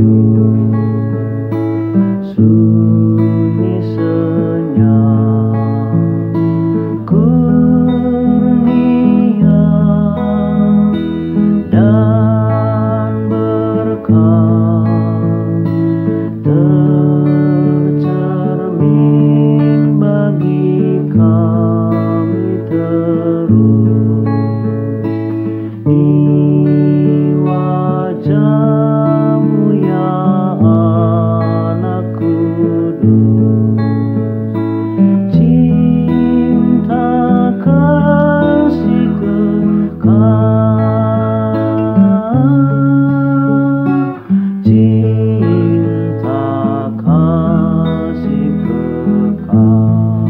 sunyi senyap, kurnia dan berkah tercermin bagi kami terus di wajah-Mu ya Anak Kudus. Cinta kasih kekal, cinta kasih kekal.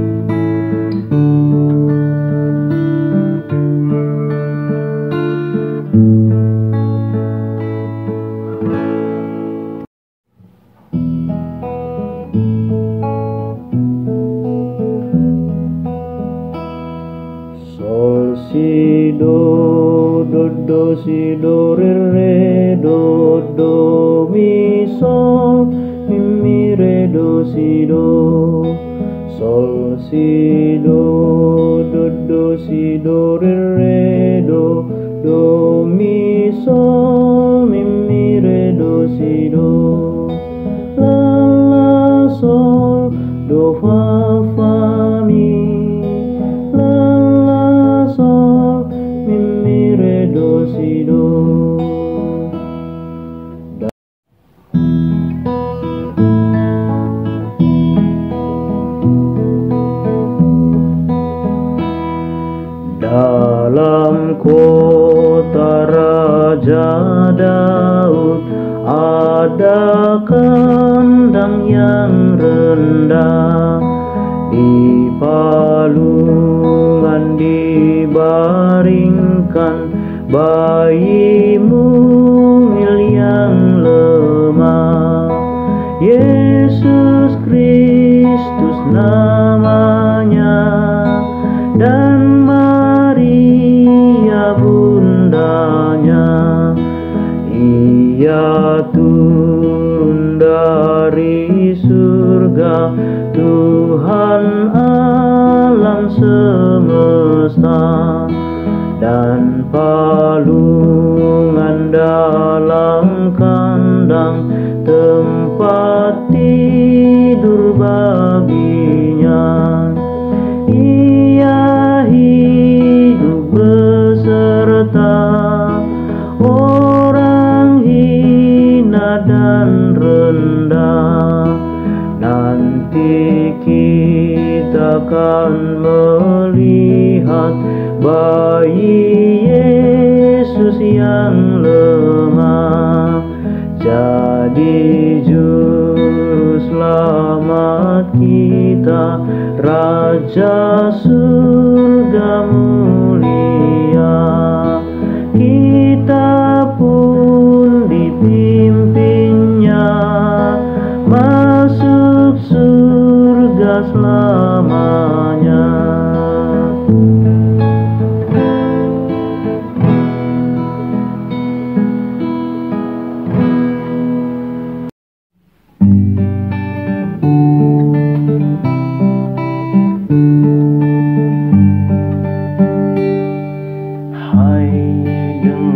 Sol si do si do re do mi sol mi re do si do. Sol si do si do re do mi sol mi re do si do. La la sol do fa fa mi, la la sol mi re do si do. Dalam kota Raja Daud ada kandang yang rendah, di palungan dibaringkan bayi mungil yang lemah. Yesus Kristus namanya, dan Maria bundanya. Ia turun dari surga, Tuhan alam semesta, dan palungan dalam kandang tempat tidur baginya. Ia hidup beserta orang hina dan rendah. Nanti kita akan melihat bayi Yesus yang lemah jadi juru selamat kita, Raja surga mulia. Kita pun dipimpinnya masuk surga selamanya. Hai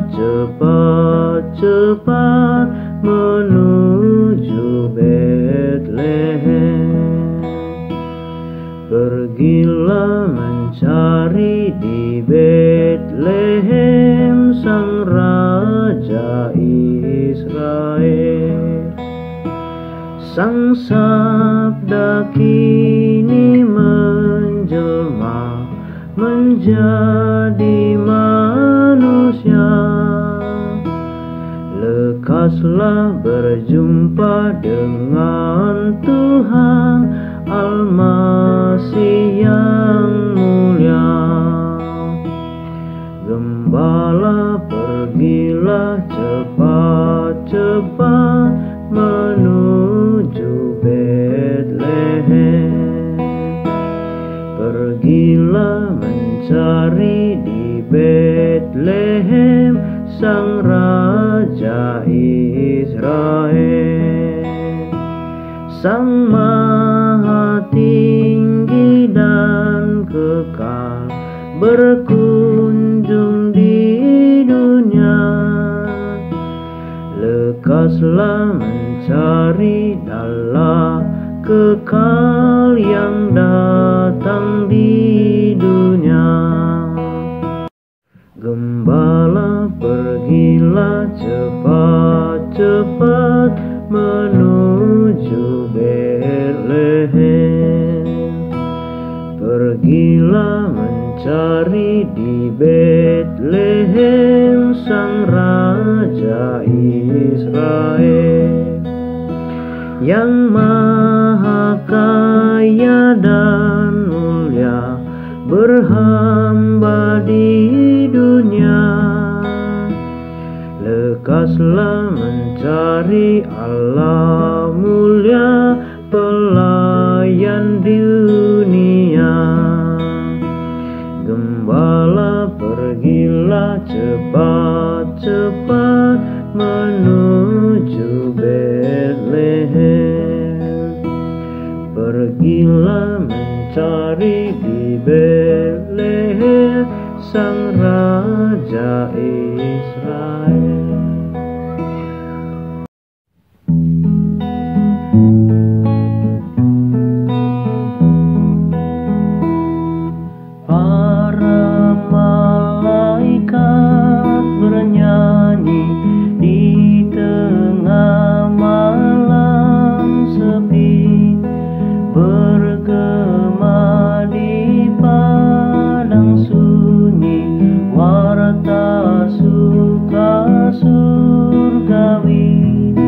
cepat-cepat menuju Betlehem. Pergilah mencari di Betlehem Sang Raja Israel. Sang Sabda kini menjelma menjadi manusia. Lekaslah berjumpa dengan Tuhan Al-Masih yang mulia. Gembala pergilah cepat-cepat menuju Betlehem. Pergilah mencari di Betlehem Sang Raja Israel. Sang Maha Tinggi dan kekal berkunjung di dunia. Lekaslah mencari Allah kekal yang datang di dunia. Gembala pergilah cepat-cepat menuju Betlehem. Pergilah mencari di Betlehem Sang Raja Israel. Yang Maha Kaya dan mulia berhamba di dunia. Lekaslah mencari Allah mulia pelayan dunia. Gembala pergilah cepat-cepat menuju Betlehem. Pergilah mencari di Betlehem Sang Raja Israel. Para malaikat bernyanyi di tengah malam sepi, bergema di padang sunyi, warta suka surgawi.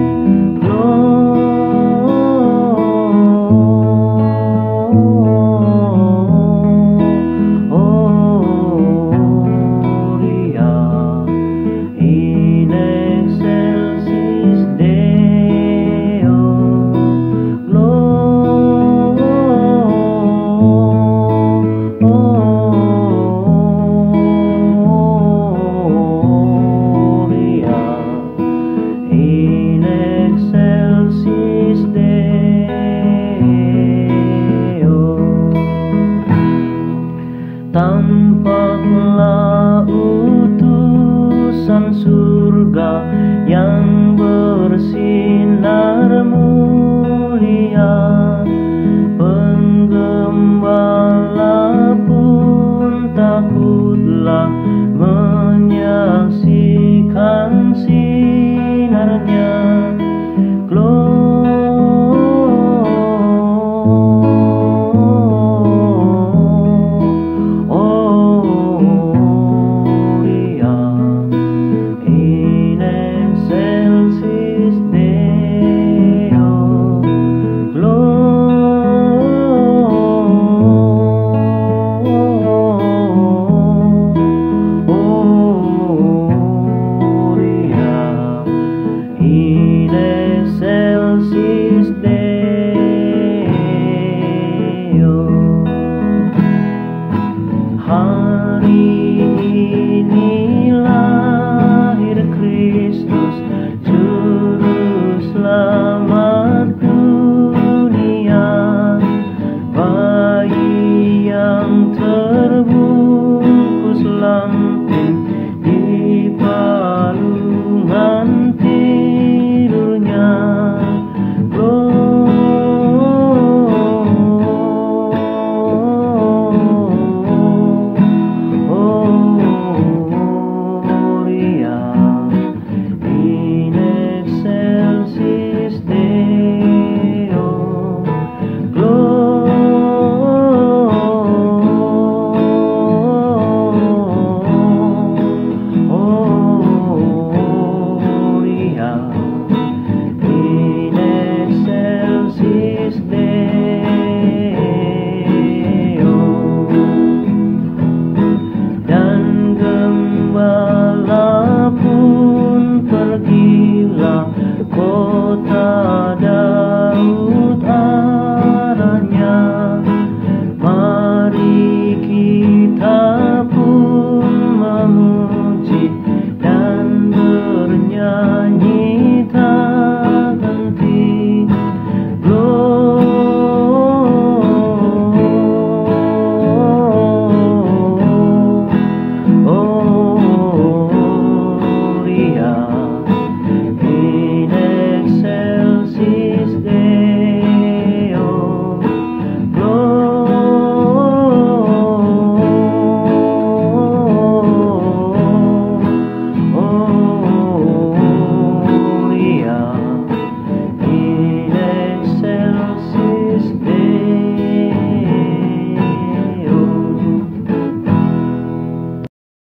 Tampaklah utusan surga yang bersinar mulia. Penggembala pun takutlah menyaksikan sinarnya.